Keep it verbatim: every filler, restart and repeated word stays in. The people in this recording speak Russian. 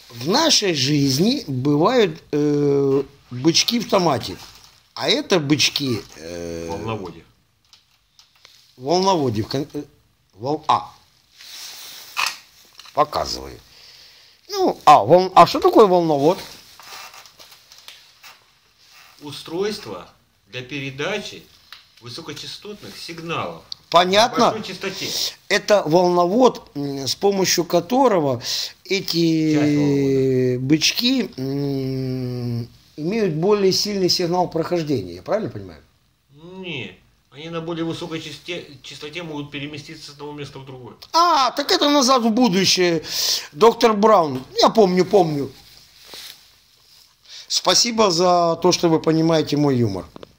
В нашей жизни бывают э, бычки в томате. А это бычки... Э, волноводе. Волноводе. Вол, а. Показываю. Ну, а, вол, а что такое волновод? Устройство для передачи высокочастотных сигналов. Понятно. На большой частоте. Это волновод, с помощью которого эти бычки имеют более сильный сигнал прохождения. Я правильно понимаю? Нет. Они на более высокой частоте, частоте могут переместиться с одного места в другое. А, так это «Назад в будущее». Доктор Браун. Я помню, помню. Спасибо за то, что вы понимаете мой юмор.